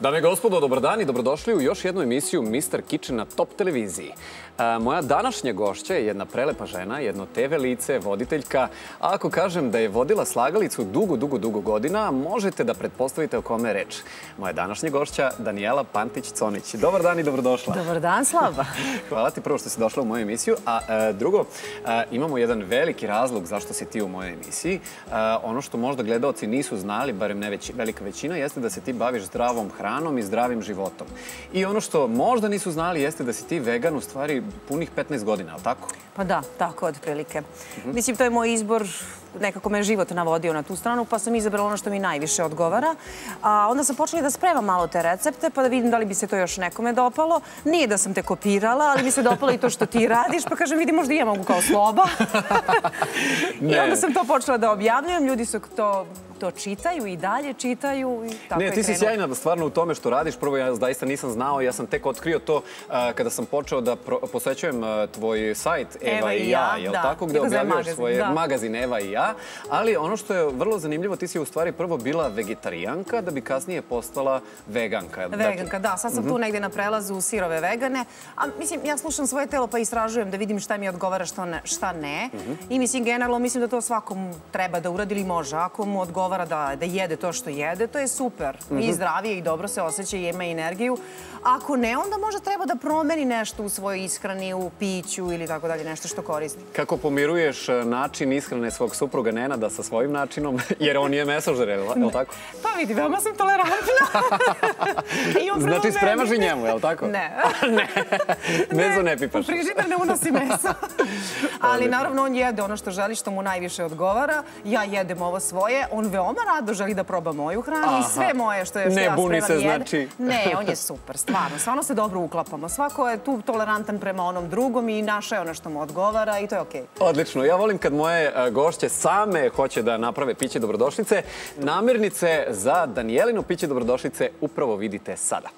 Dame i gospodo, dobar dan i dobrodošli u još jednu emisiju Mr. Kitchen na Top televiziji. Moja današnja gošća je jedna prelepa žena, jedno TV lice, voditeljka. A ako kažem da je vodila slagalicu dugo godina, možete da pretpostavite o kome je reč. Moja današnja gošća, Danijela Pantić-Conić. Dobar dan i dobrodošla. Dobar dan, Slava. Hvala ti prvo što si došla u moju emisiju. A drugo, imamo jedan veliki razlog zašto si ti u mojoj emisiji. Ono što možda gledaoci nisu znali, barem ne velika većina, jeste da se ti baviš zdravom hranom i zdravim životom. I ono što možda nisu znali jeste da si ti vegan u stvari punih 15 godina, ali tako? Pa da, tako otprilike. Mislim, to je moj izbor, nekako me život navodio na tu stranu, pa sam izabrala ono što mi najviše odgovara. A onda sam počela da spremam malo te recepte, pa da vidim da li bi se to još nekome dopalo. Nije da sam te kopirala, ali mi se dopalo i to što ti radiš, pa kažem, vidi, možda i ja mogu kao Sloba. I onda sam to počela da objavljujem, ljudi su to čitaju i dalje čitaju i tako je krenuo. Ne, ti si sjajna stvarno u tome što radiš. Prvo, ja zaista nisam znao, ja sam tek otkrio to kada sam počeo da posećujem tvoj sajt Eva i ja, je li tako? Gde objavljaš svoj magazin Eva i ja. Ali ono što je vrlo zanimljivo, ti si u stvari prvo bila vegetarijanka da bi kasnije postala veganka. Veganka, da. Sad sam tu negdje na prelazu sirove vegane. A mislim, ja slušam svoje telo pa istražujem da vidim šta mi odgovara, šta ne. I mislim, generalno, mislim da to svakom treba da uradi ili može. Ako mu odgovara da jede to što jede, to je super. I zdravije i dobro se osjeća i ima energiju. Ako ne, onda možda treba da promeni nešto u svojoj ishrani, u piću ili tako dalje, nešto što koristi. Kako pomiruješ način ishrane svog supruga Nenada sa svojim načinom? Jer on je mesožer, je li tako? Pa vidi, veoma sam tolerantna. Znači spremaš i njemu, je li tako? Ne. Meso ne pipaš. U frižider ne unosi meso. Ali naravno on jede ono što želi, što mu najviše odgovara. Ja jedem ovo svoje. On veoma rado želi da proba moju hranu i sve moje što ja spremam jede. Ne buni se, znači? Ne, on je super, stvarno se dobro uklapamo. Svako je tu tolerantan prema onom drugom i naša je ono što mu odgovara i to je okej. Odlično. Ja volim kad moje gošće same hoće da naprave piće dobrodošlice. Namirnice za Danijelino piće dobrodošlice upravo vidite sada.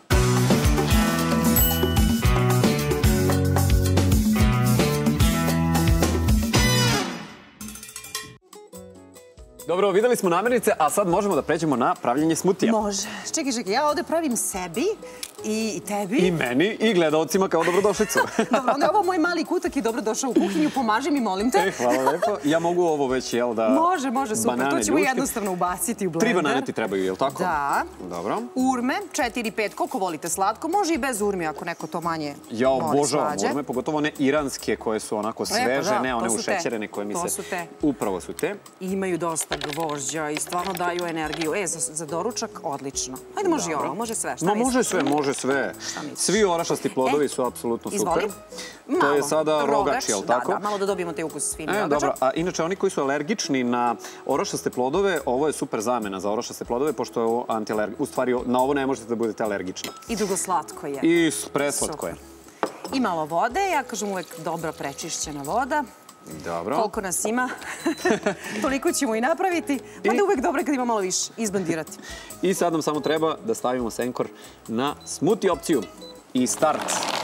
Dobro, videli smo namirnice, a sad možemo da pređemo na pravljenje smutija. Može. Čekaj, ja ovdje pravim sebi i tebi. I meni i gledalcima kao dobrodošlicu. Dobro, onda je ovo moj mali kutak i dobrodošao u kuhinju. Pomaži mi, molim te. Hvala lepo. Ja mogu ovo već, jel da... Može, super. To ćemo jednostavno ubaciti u blender. 3 banane ti trebaju, jel tako? Da. Dobro. Urme, 4-5, koliko volite slatko. Može i bez urmi ako neko to manje voli svađe. Ja obožavam urme, pogotovo one iranske koje su onako sveže, ne one ušećerene koje mi se... To su te. Upravo su te. Imaju dosta gvožđa i stvarno daju energiju. Za doručak odlično. Ajde, može i ovo, može sve. Može sve. Svi orašasti plodovi su apsolutno super. Izvoli. To je sada rogač, jel tako? Da, malo da dobijemo te ukus fini rogača. Dobro, a inače oni koji su alergični na orašaste plodove, ovo je super zamena za orašaste plodove, pošto je ovo antialergično. U stvari, na ovo ne možete da budete alergični. I drugo slatko je. I preslatko je. I malo vode, ja kažem uvek dobro prečišćena voda. Dobro. Koliko nas ima, toliko ćemo i napraviti. Pa da je uvek dobro kad ima malo više, izbandirati. I sad nam samo treba da stavimo senkor na smoothie opciju. I start.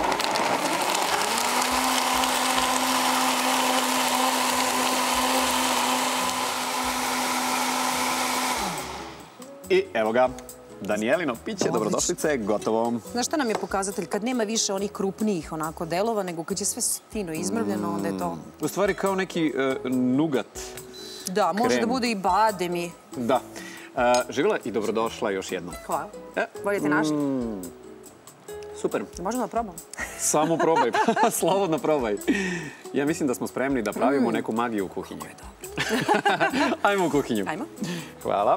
I evo ga. Danijelino piće dobrodošlice je gotovo. Znaš šta nam je pokazatelj? Kad nema više onih krupnijih onako delova, nego kad je sve fino izmrvljeno, onda je to... U stvari kao neki nugat. Da, može da bude i bademi. Da. Živjela i dobrodošla još jednom. Hvala. Volite naš? Super. Možemo da probamo? Samo probaj. Slobodno probaj. Ja mislim da smo spremni da pravimo neku magiju u kuhinji. Ajmo u kuhinju. Ajmo. Hvala.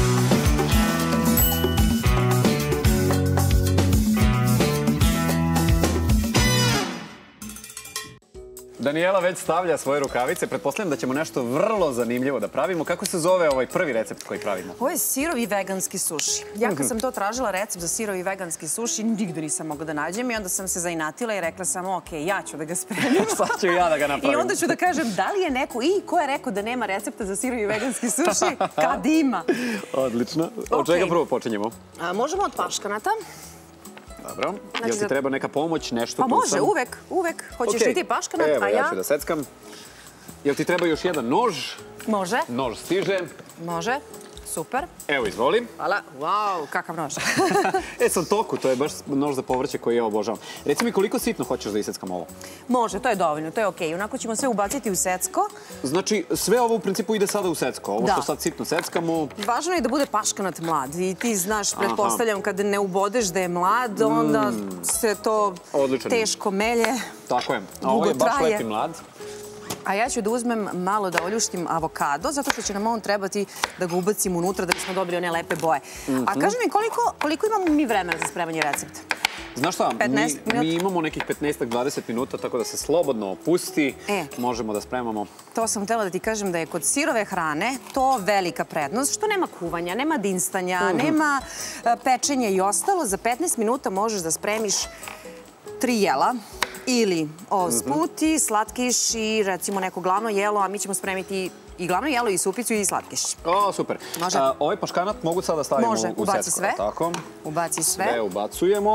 Danijela već stavlja svoje rukavice. Pretpostavljam da ćemo nešto vrlo zanimljivo da pravimo. Kako se zove ovaj prvi recept koji pravimo? Ovo je sirovi veganski suši. Ja kad sam to tražila recept za sirovi veganski suši, nigde nisam mogla da nađem i onda sam se zainatila i rekla sam, ok, ja ću da ga spremim. Šta ću ja da ga napravim? I onda ću da kažem, da li je neko, i ko je rekao da nema recepta za sirovi veganski suši, kad ima. Odlično. Od čega prvo počinjemo? Možemo od paškanata. Dobro. Jel ti treba neka pomoć, nešto? Pa može, uvek. Hoćeš li ti paškanat, a ja? Evo, ja ću da seckam. Jel ti treba još jedan nož? Može. Nož stiže. Može. Super. Evo, izvoli. Hvala. Wow, kakav nož. Sam toku, to je baš nož za povrće koji ja obožavam. Reci mi koliko sitno hoćeš da iseckam ovo? Može, to je dovoljno, to je okej. Onako ćemo sve ubaciti u secko. Znači, sve ovo u principu ide sada u secko. Ovo što sad sitno seckamo... Važno je da bude paškanat mlad. I ti znaš, pretpostavljam, kada ne ubodeš da je mlad, onda se to teško melje. Tako je. A ovo je baš lepi mlad. A ja ću da uzmem malo da oljuštim avokado, zato što će nam on trebati da ga ubacim unutra da bismo dobili one lepe boje. A kaži mi, koliko imamo mi vremena za spremanje recepta? Znaš šta, mi imamo nekih 15-20 minuta, tako da se slobodno opusti. Možemo da spremamo. To sam htjela da ti kažem da je kod sirove hrane to velika prednost, što nema kuvanja, nema dinstanja, nema pečenja i ostalo. Za 15 minuta možeš da spremiš 3 jela. Ili smuti, slatkiš i recimo neko glavno jelo, a mi ćemo spremiti i glavno jelo, i supicu, i slatkiš. O, super. Može? Ovaj paškanat mogu sad da stavimo u secko. Može, ubaci sve. Tako. Ubaci sve. Sve ubacujemo.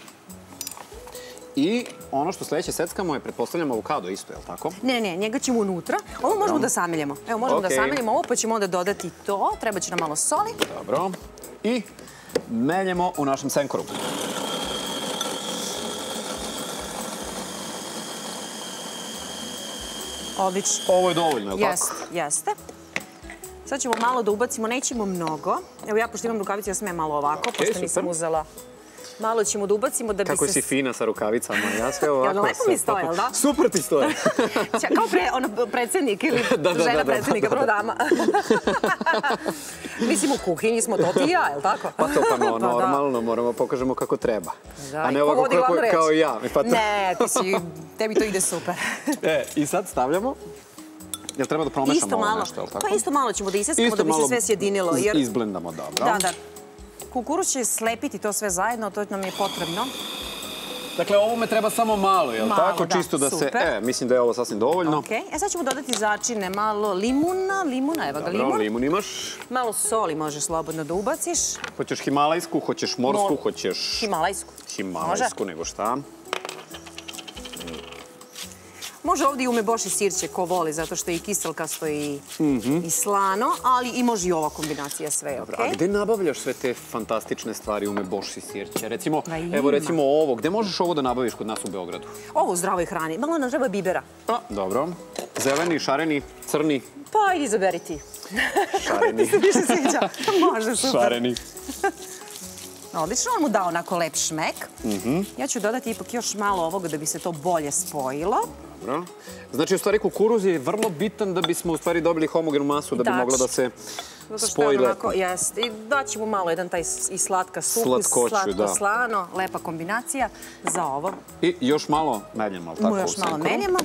I ono što sledeće seckamo je, pretpostavljamo, avokado isto, je li tako? Ne, njega ćemo unutra. Ovo možemo da sameljemo. Evo, možemo da sameljemo ovo, pa ćemo onda dodati to. Treba će nam malo soli. Dobro. I meljemo u našem senkoru. Odlično. Ovo je dovoljno, je li tako? Jeste. Sad ćemo malo da ubacimo, nećemo mnogo. Evo ja, pošto imam rukavice, ja smem malo ovako, pošto nisam uzela. Malo ćemo da ubacimo da bi se... Kako si fina sa rukavicama, ja sve ovako... Jel lepo mi stoje, jel da? Super ti stoje. Kao predsjednik ili žena predsjednika, prvo dama. Mislim, u kuhinji smo to ti i ja, jel tako? Pa to pa normalno, moramo pokažemo kako treba. A ne ovako kao i ja. Ne, tebi to ide super. I sad stavljamo... Jel treba da promešamo ovo nešto, jel tako? Pa isto malo ćemo da iseskamo da bi se sve sjedinilo. Izblendamo, dobro. Da. Kukuruz će slepiti to sve zajedno, to nam je potrebno. Dakle, ovome treba samo malo, jel tako? Čisto da se... Mislim da je ovo sasvim dovoljno. Okej, sad ćemo dodati začine, malo limuna, evo ga limun. Dobro, limun imaš. Malo soli možeš slobodno da ubaciš. Hoćeš himalajsku, hoćeš morsku, hoćeš... Himalajsku. Himalajsku, nego šta? Može ovdje i umeboši sirće, ko voli, zato što je i kiselkasto i slano, ali i može i ova kombinacija sve, okej? A gde nabavljaš sve te fantastične stvari umeboši sirće? Recimo ovo, gde možeš ovo da nabaviš kod nas u Beogradu? Ovo u zdravoj hrani. Malo nam treba bibera. Dobro. Zeleni, šareni, crni? Pa, ajde izaberi ti. Šareni. Ti se više sviđa. Može, super. Šareni. Odlično, on mu dao onako lep šmek. Ja ću dodati ipak još malo ovoga da bi se to bolje spojilo. Dobro. Znači, u stvari, kukuruz je vrlo bitan da bismo u stvari dobili homogenu masu, da bi mogla da se spoji lepo. Jeste. I daćemo malo jedan taj i slatka sukus, slatko-slano, lepa kombinacija za ovo. I još malo meljemo, ali tako? Još malo meljemo.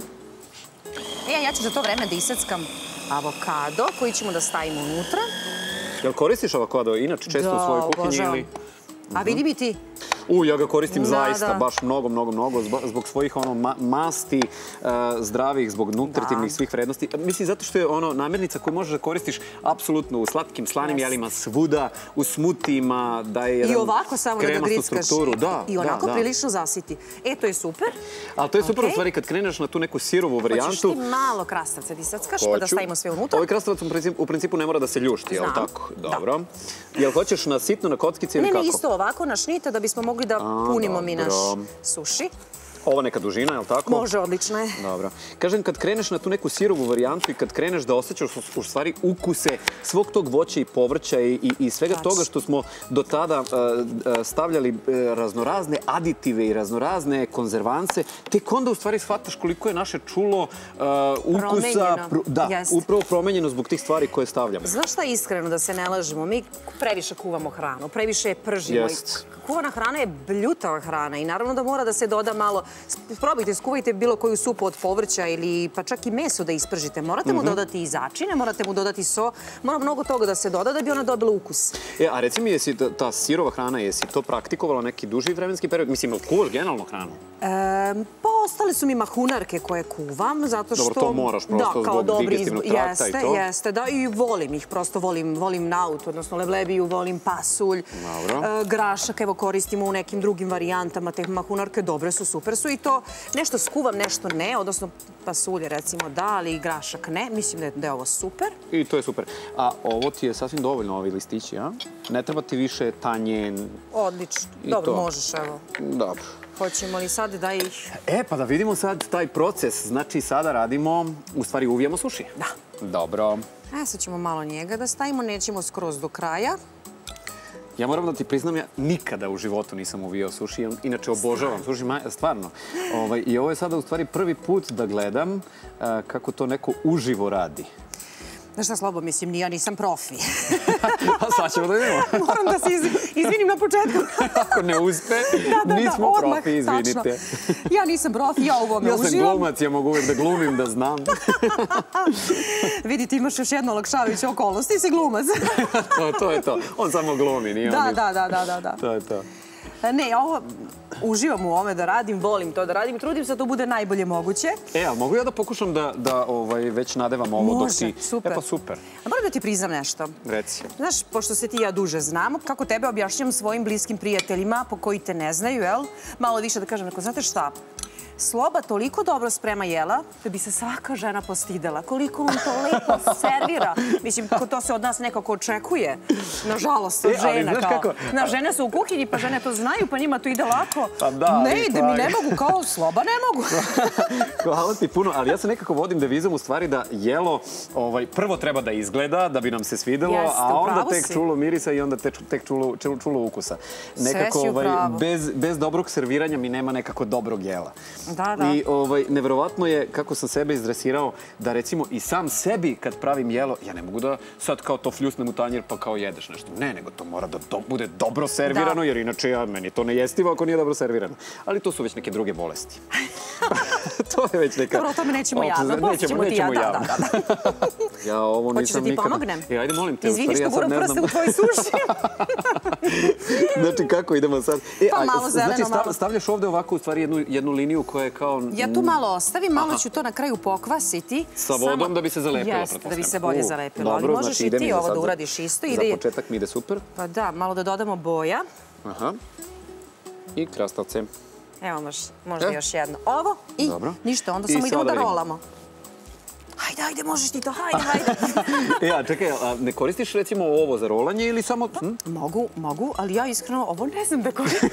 Ja ću za to vreme da iseckam avokado koji ćemo da stavimo unutra. Jel koristiš avokado inače često u svojoj kuhinji ili... A vidi mi ti? Ja ga koristim zaista, baš mnogo, zbog svojih masti zdravih, zbog nutritivnih svih vrednosti. Mislim, zato što je namirnica koju možeš da koristiš apsolutno u slatkim, slanim jelima, svuda, u smutijima, daje jedan kremastu strukturu. I ovako samo da ga grickaš i onako prilično zasiti. To je super. Ali to je super u stvari kad kreneš na tu neku sirovu varijantu. Hoćeš ti malo krastavca ti sackaš pa da stavimo sve unutra? Ovaj krastavac u principu ne mora da se ljušti, je li tako? Dobro. Jel hoćeš na sitno, na kockice ili kako? Ne, isto ovako na šnite da bismo mogli da punimo mi naš suši. Ovo neka dužina, je li tako? Može, odlično je. Dobro. Kažem, kad kreneš na tu neku sirovu varijantu i kad kreneš da osjećaš u stvari ukuse svog tog voća i povrća i svega toga što smo do tada stavljali raznorazne aditive i raznorazne konzervanse, tek onda u stvari shvataš koliko je naše čulo ukusa... Da, upravo promenjeno zbog tih stvari koje stavljamo. Znaš šta je iskreno, da se ne lažemo? Mi previše kuvamo hranu, previše je pržimo. Kuvana hrana je bljutava hrana i naravno da mora da se doda malo. Probajte, skuvajte bilo koju supu od povrća ili pa čak i meso da ispržite. Morate mu dodati i začine, morate mu dodati so. Mora mnogo toga da se doda da bi ona dobila ukus. A reci mi, jesi ta sirova hrana, jesi to praktikovala neki duži vremenski period? Mislim, kuvaš generalno hranu? Pa ostale su mi mahunarke koje kuvam, zato što... Dobro, to moraš prosto zbog digestivnog trakta i to? Jeste, da, i volim ih, prosto volim naut, odnosno levlebiju, volim pasulj, grašak, evo koristimo u nekim drugim varijantama, te mahunarke dobre su, super procesu i to nešto skuvam, nešto ne, odnosno pasulje recimo da, ali grašak ne. Mislim da je ovo super. I to je super. A ovo ti je sasvim dovoljno, ovi listići, a? Ne treba ti više tanjen... Odlično. Dobro, možeš, evo. Dobro. Hoćemo li sad da ih... Pa da vidimo sad taj proces. Znači, sada radimo, u stvari uvijemo suši. Da. Dobro. Sad ćemo malo njega da stavimo, nećemo skroz do kraja. Ja moram da ti priznam, ja nikada u životu nisam uvijao suši, inače obožavam suši, stvarno. I ovo je sada u stvari prvi put da gledam kako to neko uživo radi. Znaš šta, Slobo, mislim, ja nisam profi. A sad ćemo da vidimo. Moram da se izvinim na početku. Ako ne uspe, nismo profi, izvinite. Ja nisam profi, ja u ovome uživam. Ja sam glumac, ja mogu uvijek da glumim, da znam. Vidi, ti imaš još jednu olakšavajuću okolnost, ti si glumac. To je to. On samo glumi, nije on. Da. To je to. Ne, ovo... Uživam u ovome da radim, volim to da radim i trudim se da to bude najbolje moguće. A mogu ja da pokušam da već nadevam ovo dok ti... Može, super. Pa super. A moram da ti priznam nešto. Reci. Znaš, pošto se ti i ja duže znamo, kako tebe objašnjam svojim bliskim prijateljima po koji te ne znaju, jel? Malo više da kažem, znate šta? Sloba toliko dobro sprema jela da bi se svaka žena postidela. Koliko on to lepo servira. Mislim, to se od nas nekako očekuje. Nažalost, od žena. Na žene su u kuhinji, pa žene to znaju, pa njima to ide lako. Ne ide mi, ne mogu, kao Sloba ne mogu. Hvala ti puno, ali ja se nekako vodim devizom u stvari da jelo prvo treba da izgleda, da bi nam se svidelo, a onda tek čulo mirisa i onda tek čulo ukusa. Nekako bez dobrog serviranja mi nema nekako dobrog jela. I neverovatno je kako sam sebe izdresirao da recimo i sam sebi kad pravim jelo, ja ne mogu da sad kao to fljusnem u tanjer pa kao jedeš nešto. Ne, nego to mora da bude dobro servirano jer inače meni to ne jestivo ako nije dobro servirano. Ali to su već neke druge bolesti. To je već neka... Dobro, o tome nećemo javno. Poslije ćemo ti ja, Ja ovo nisam nikada... Hoćeš da ti pomognem? Ajde, molim te. Izvini što guram prste u tvoj suši. Znači, kako idemo sad? Pa malo zeleno, malo. Znači, stavljaš ovde ovako u stvari jednu liniju koja je kao... Ja tu malo ostavim, malo ću to na kraju pokvasiti. Sa vodom da bi se zalepilo, pretpostavljam. Da bi se bolje zalepilo, ali možeš i ti ovo da uradiš isto. Za početak mi ide super. Pa da, malo da dodamo boja. Aha. I krastavce. Evo, možda još jedno. Ovo i ništa, onda samo idemo da rolamo. Hajde, možeš ti to, hajde. Čekaj, ne koristiš recimo ovo za rolanje ili samo... Mogu, ali ja iskreno ovo ne znam da koristim.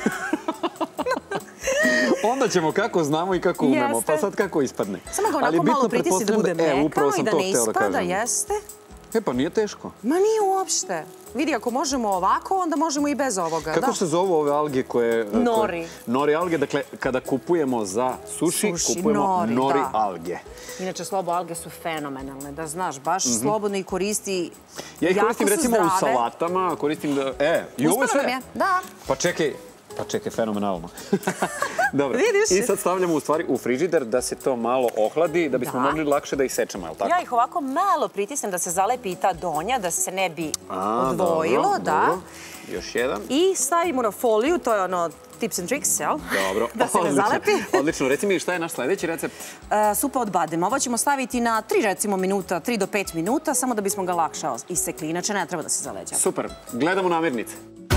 Onda ćemo kako znamo i kako umemo, pa sad kako ispadne. Samo ga onako malo pritisni da bude mekano i da ne ispada, jeste. Pa nije teško. Ma nije uopšte. Vidi, ako možemo ovako, onda možemo i bez ovoga. Kako se zovu ove alge koje... Nori. Nori alge, dakle, kada kupujemo za suši, kupujemo nori alge. Inače, Slobo, alge su fenomenalne, da znaš, baš slobodno i koristi. Ja ih koristim recimo u salatama, koristim da... Uspelo nam je, da. Pa čekaj, fenomenalno. Dobro, i sad stavljamo u stvari u frižider da se to malo ohladi, da bismo mogli lakše da ih sečemo, je li tako? Ja ih ovako malo pritisnem da se zalepi i ta donja, da se ne bi odvojilo, da. Još jedan. I stavimo na foliju, to je ono tips and tricks, jel? Dobro, da se ne zalepi. Odlično, reci mi šta je naš sljedeći recept? Supa od badema. Ovo ćemo staviti na 3 do 5 minuta, samo da bismo ga lakše isekli, inače ne treba da se zaleđava. Super, gledamo namirnice.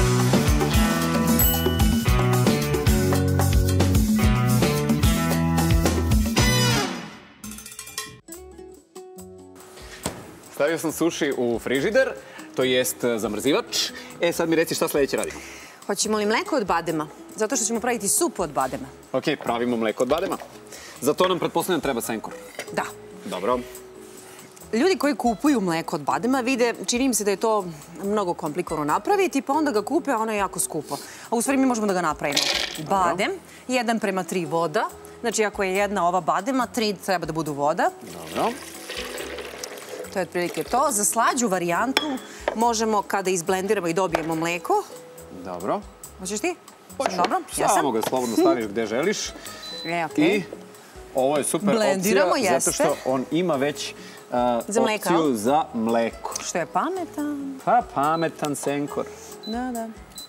Stavio sam suši u frižider, to jest zamrzivač. Sad mi reci šta sljedeće radimo. Hoćemo li mleko od badema? Zato što ćemo praviti supu od badema. Ok, pravimo mleko od badema. Za to nam pretpostavljam treba senkor. Da. Dobro. Ljudi koji kupuju mleko od badema vide, čini im se da je to mnogo komplikovano napraviti, pa onda ga kupe, a ono je jako skupo. A u stvari mi možemo da ga napravimo. Badem, 1:3 voda. Znači, ako je jedna ova badema, 3 treba da budu voda. Dobro. To je otprilike to. Za slađu varijantu možemo kada izblendiramo i dobijemo mleko. Dobro. Hoćeš ti? Dobro. Samo ga slobodno staviš gde želiš. I ovo je super opcija zato što on ima već opciju za mleko. Što je pametan. Pa pametan senkor. Da.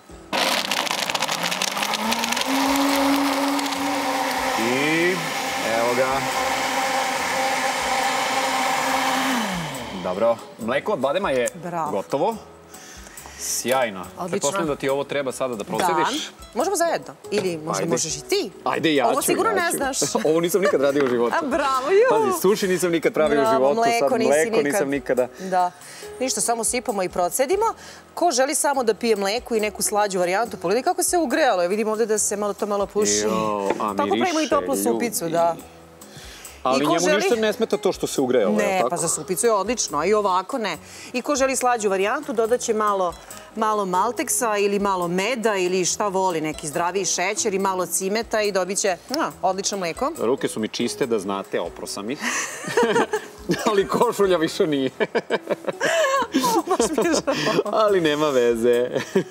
I evo ga. Dobro, mleko od badema je gotovo. Sjajno. Pretpostavljam da ti ovo treba sada da procediš. Da. Možemo zajedno. Ili možda možeš i ti. Ajde, ja ću. Ovo sigurno ne znaš. Ovo nisam nikad radio u životu. Bravo, ju. Pazi, suši nisam nikad pravio u životu. Mleko nisam nikada. Da. Ništa, samo sipamo i procedimo. Ko želi samo da pije mleko i neku slađu varijantu, pogledaj kako se ugrejalo. Vidim ovde da se to malo puši. Tako pravimo i toplu supicu, da. Ali njemu ništa ne smeta to što se ugrejalo, je li tako? Ne, pa za supicu je odlično, a i ovako ne. I ko želi slađu varijantu, dodaće malo malteksa ili malo meda ili šta voli, neki zdraviji šećer i malo cimeta i dobit će odlično mleko. Ruke su mi čiste, da znate, opro sam ih. Ali košulja više nije. Baš mi je žao. Ali nema veze.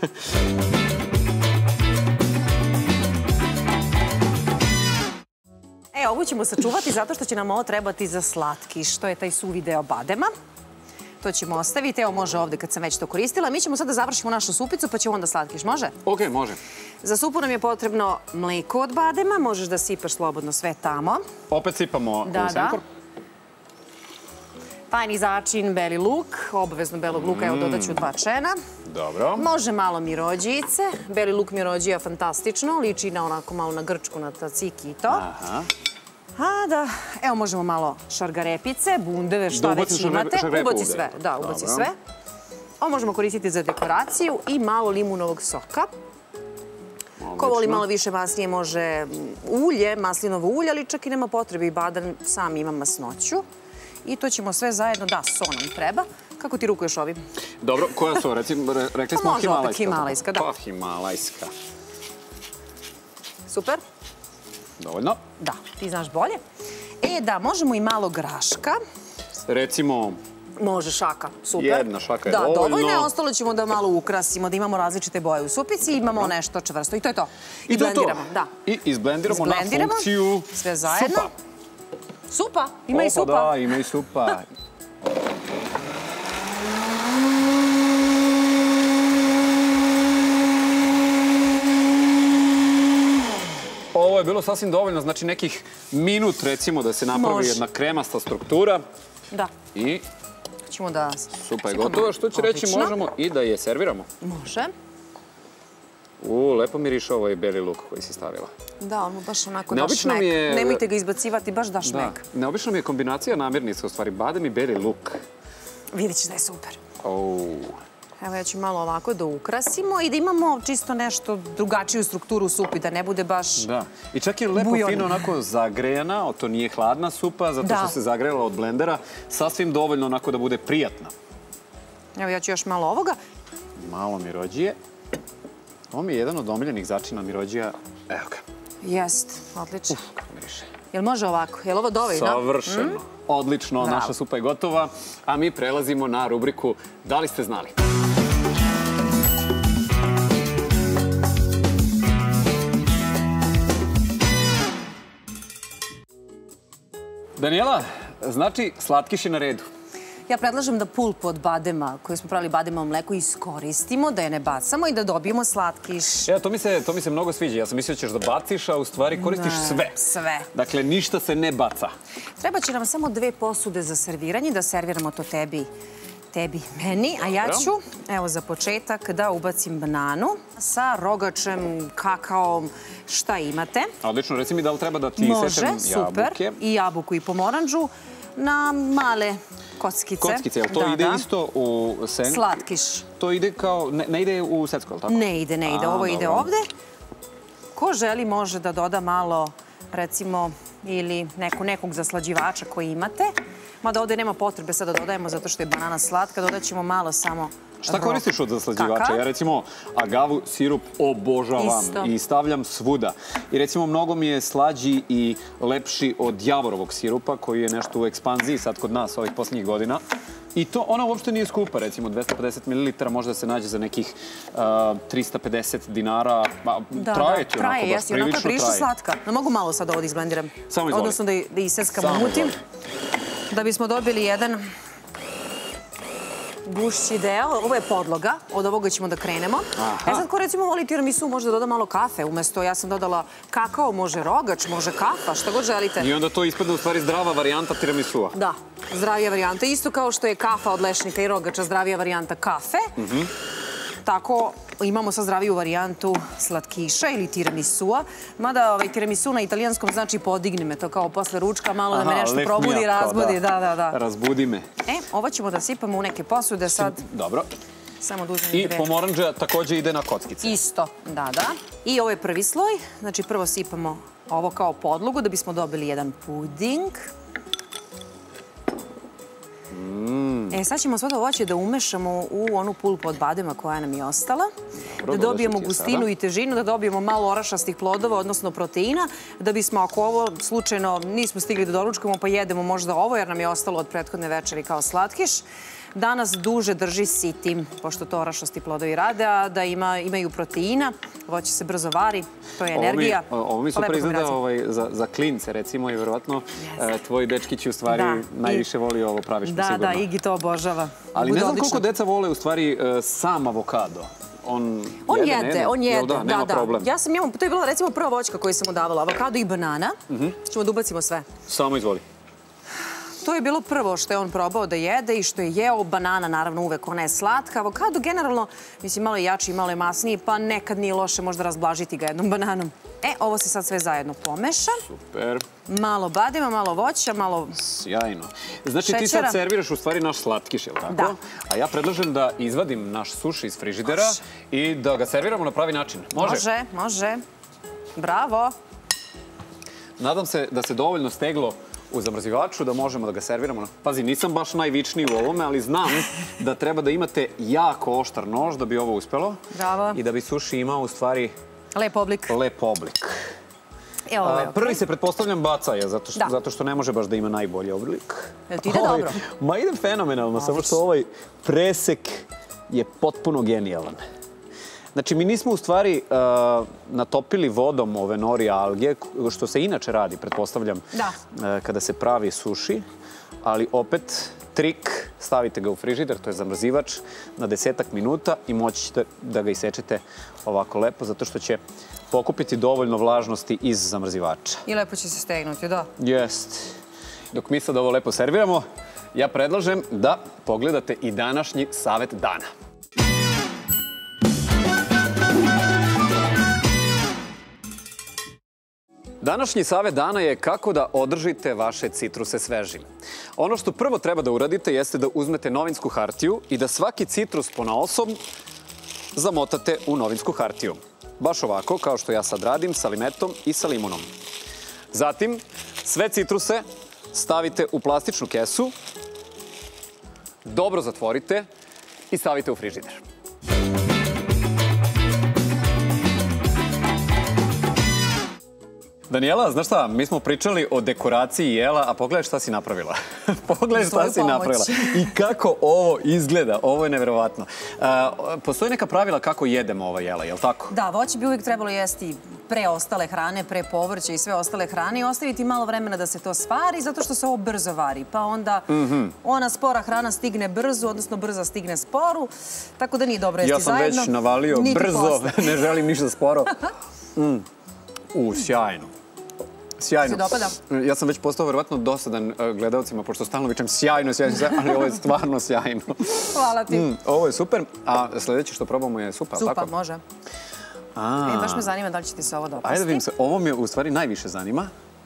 Ovu ćemo sačuvati zato što će nam ovo trebati za slatkiš. To je taj suvi deo badema. To ćemo ostaviti. Evo može ovde kad sam već to koristila. Mi ćemo sad da završimo našu supicu pa ćemo onda slatkiš. Može? Ok, može. Za supu nam je potrebno mleko od badema. Možeš da sipaš slobodno sve tamo. Opet sipamo u senkor. Tajni začin, beli luk. Obavezno belog luka, evo dodaću 2 čena. Dobro. Može malo mirođice. Beli luk mirođija fantastično. Liči na onako malo na grčku, na taciki i to. Aha. A da, evo možemo malo šargarepice, bundeve, šta već imate. Ubaci sve, da, ubaci sve. Ovo možemo koristiti za dekoraciju i malo limunovog soka. Ko voli malo više masnije može ulje, maslinovo ulje, ali čak i nema potrebe i badan sam ima masnoću. I to ćemo sve zajedno, da, so nam treba. Kako ti rukuješ ovim? Dobro, koja so? Rekli smo Može opet himalajska, da. Pa himalajska. Super. Dovoljno? Da, ti znaš bolje. Da, možemo i malo graška. Recimo... Može šaka, super. Jedna šaka je dovoljno. Da, dovoljno je, ostalo ćemo da malo ukrasimo, da imamo različite boje u supici i imamo nešto čvrsto. I to je to. I blendiramo, da. I izblendiramo na funkciju sve zajedno. Supa. Supa? Ima i supa. Da, ima i supa. Ovo je bilo sasvim dovoljno, znači nekih minut recimo da se napravi jedna kremasta struktura. Da. I ćemo da... Supa je gotova, što će reći možemo i da je serviramo. Može. Lepo miriše ovaj beli luk koji si stavila. Da, on mu baš onako daš šmek. Nemojte ga izbacivati, baš daš šmek. Neobično mi je kombinacija namirnica, u stvari badem i beli luk. Vidjet ćeš da je super. Evo ja ću malo ovako da ukrasimo i da imamo čisto nešto drugačiju strukturu u supi, da ne bude baš bujon. Da, i čak je lepo fino onako zagrejana, to nije hladna supa, zato što se zagrejala od blendera, sasvim dovoljno onako da bude prijatna. Evo ja ću još malo ovoga. Malo mirođije. Ovo mi je jedan od omiljenih začina mirođija. Evo ga. Jest, odlično. Kako miriše. Jel može ovako? Jel ovo dovoljno? Savršeno. Odlično, naša supa je gotova, a mi prelazimo na rubriku Da li ste znali? Danijela, znači slatkiš je na redu. Ja predlažem da pulpu od badema, koju smo pravili badema u mleku, iskoristimo, da je ne bacamo i da dobijemo slatkiš. To mi se mnogo sviđa. Ja sam mislio da ćeš da baciš, a u stvari koristiš sve. Sve. Dakle, ništa se ne baca. Treba će nam samo 2 posude za serviranje, da serviramo to tebi i meni. A ja ću, evo za početak, da ubacim bananu sa rogačem, kakaom, šta imate. Odlično, reci mi da li treba da ti isečem jabuke. Može, super. I jabuku i pomoranđu na male kockice. Kockice, jel to ide isto u sen? Slatkiš. To ide kao, ne ide u secko, ali tako? Ne ide. Ovo ide ovde. Ko želi može da doda malo, recimo, ili nekog zaslađivača koji imate. Mada ovde nema potrebe sad da dodajemo zato što je banana slatka. Dodat ćemo malo samo... Šta koristiš od zaslađivača? Ja recimo agavu sirup obožavam i stavljam svuda. I recimo mnogo mi je slađi i lepši od javorovog sirupa koji je nešto u ekspanziji sad kod nas ovih posljednjih godina. I to, ona uopšte nije skupa, recimo 250 ml možda se nađe za nekih 350 dinara. Traje ti onako, baš prilično traje. Onako je prilično slatka. Ne mogu malo sad ovo da izblendiram. Samo izvoli. Odnosno da iseskam umutim. Da bismo dobili jedan gušći deo. Ovo je podloga. Od ovoga ćemo da krenemo. Sad ko recimo voli tiramisu može da doda malo kafe. Umesto ja sam dodala kakao, može rogač, može kafa, šta god želite. I onda to ispadne u stvari zdrava varijanta tiramisua. Da, zdravija varijanta. Isto kao što je kafa od lešnika i rogača zdravija varijanta kafe. tako imamo sad zdraviju varijantu slatkiša ili tiramisua. Mada tiramisu na italijanskom znači podigni me, to kao posle ručka, malo da me nešto probudi, razbudi. Da. Razbudi me. Ovo ćemo da sipamo u neke posude sad. Dobro. Samo da uzmem I pomoranđa takođe ide na kockice. Isto, da. I ovo je prvi sloj. Znači prvo sipamo ovo kao podlogu da bismo dobili jedan puding. Sad ćemo sve to voće da umešamo u onu pulpu od badema koja nam je ostala. Da dobijemo gustinu i težinu, da dobijemo malo orašastih plodova, odnosno proteina, da bismo, ako ovo slučajno nismo stigli da doručkamo, pa jedemo možda ovo, jer nam je ostalo od prethodne večeri kao slatkiš, danas duže drži sitim, pošto to orašasti plodovi rade, a da imaju proteina, voće se brzo vari, to je energija. Ovo mi super izgleda za klince, recimo, i verovatno tvoji dečkići u stvari najviše voli ovo, praviš mi sigurno. Da, Igi to obožava. Ali ne znam koliko deca vole u stvari sam avokado. On jede. Da, nema problem. To je bila recimo prva voćka koju sam mu davala, avokado i banana. Ćemo da ubacimo sve. Samo izvoli. To je bilo prvo što je on probao da jede i što je jeo. Banana, naravno, uvek ona je slatka. Avokado, generalno, mislim, malo je jači, malo je masniji, pa nekad nije loše možda razblažiti ga jednom bananom. Ovo se sad sve zajedno pomeša. Super. Malo badema, malo voća, malo sjajno. Znači ti sad serviraš u stvari naš slatkiš, je li tako? Da. A ja predlažem da izvadim naš suši iz frižidera i da ga serviramo na pravi način. Može? Može. Bravo. Nadam se da se dovoljno steglo u zamrzivaču da možemo da ga serviramo. Pazi, nisam baš najvičniji u ovome, ali znam da treba da imate jako oštar nož da bi ovo uspelo. Bravo. I da bi suši imao u stvari lep oblik. Prvi se, pretpostavljam, baca je, zato što ne može baš da ima najbolji oblik. Jel ti ide dobro? Ma ide fenomenalno, samo što ovaj presek je potpuno genijalan. Znači, mi nismo u stvari natopili vodom ove nori alge, što se inače radi, pretpostavljam, kada se pravi suši, ali opet trik, stavite ga u frižider, to je zamrzivač, na 10 minuta i moći ćete da ga isečete ovako lepo, zato što će pokupiti dovoljno vlažnosti iz zamrzivača. I lepo će se stegnuti, da? Jest. Dok mi sad ovo lepo serviramo, ja predlažem da pogledate i današnji savet dana. Današnji savet dana je kako da održite vaše citruse svežim. Ono što prvo treba da uradite jeste da uzmete novinsku hartiju i da svaki citrus ponaosob zamotate u novinsku hartiju. Baš ovako, kao što ja sad radim, sa limetom i sa limunom. Zatim, sve citruse stavite u plastičnu kesu, dobro zatvorite i stavite u frižider. Danijela, znaš šta, mi smo pričali o dekoraciji jela, a pogledaj šta si napravila. Pogledaj šta si napravila. I kako ovo izgleda, ovo je neverovatno. Postoji neka pravila kako jedemo ova jela, je li tako? Da, voće bi uvijek trebalo jesti pre ostale hrane, pre povrća i sve ostale hrane i ostaviti malo vremena da se to svari, zato što se ovo brzo vari. Pa onda ona spora hrana stigne brzo, odnosno brza stigne sporu, tako da nije dobro jesti zajedno. Ja sam već navalio brzo, ne želim ništa sporo. Sjajno. Sjajno. Se dopada? Ja sam već postao verovatno dosadan gledalcima, pošto stalno vičem sjajno, ali ovo je stvarno sjajno. Hvala ti. Ovo je super, a sledeće što probamo je supa, tako? Supa, može. Baš me zanima da li će ti se ovo dopasti. Ajde da vidim se, ovo me u stvari najviše zanima.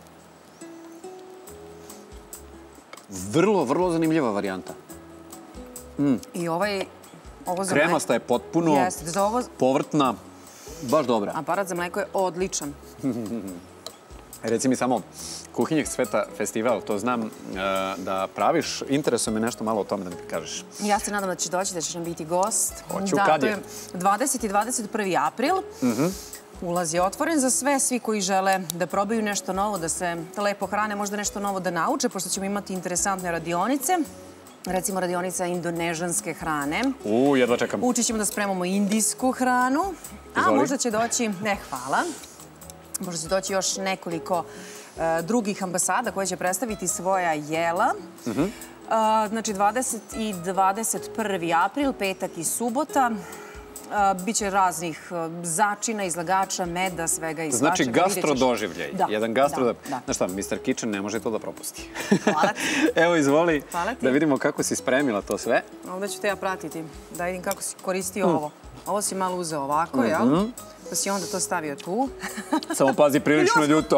Vrlo zanimljiva varijanta. I ovo za mleko... Kremasta je potpuno, povrtna, baš dobra. Aparat za mleko je odličan. Reci mi samo, Kuhinjeg sveta festival, to znam da praviš. Interesuje me nešto malo o tome da mi kažeš. Ja se nadam da ćeš doći, da ćeš nam biti gost. Hoću, kad je? To je 20. i 21. april. Ulaz je otvoren za sve, svi koji žele da probaju nešto novo, da se lepo hrane, možda nešto novo da nauče, pošto ćemo imati interesantne radionice. Recimo radionica indonežanske hrane. Jedva čekam. Učit ćemo da spremamo indijsku hranu. A možda će doći, hvala, možda će doći još nekoliko drugih ambasada koje će predstaviti svoja jela. Znači 20. i 21. april, petak i subota. Biće raznih začina, izlagača, meda, svega i svačega. Znači, gastrodoživljaj. Da. Jedan gastro... Da. Znaš šta, Mr. Kitchen ne može to da propusti. Hvala ti. Evo, izvoli Hvala ti. da vidimo kako si spremila to sve. Ovdje ću te ja pratiti, da vidim kako si koristio ovo. Ovo si malo uzeo ovako, jel? Pa si onda to stavio tu. Samo pazi, prilično ljuto.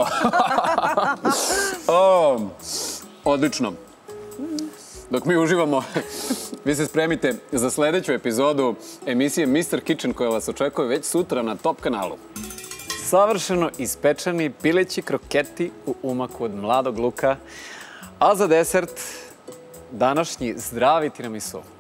Odlično. Dok mi uživamo, vi se spremite za sledeću epizodu emisije Mr. Kitchen koja vas očekuje već sutra na Top kanalu. Savršeno ispečeni pileći kroketi u umaku od mladog luka, a za desert današnji zdravi tiramisu.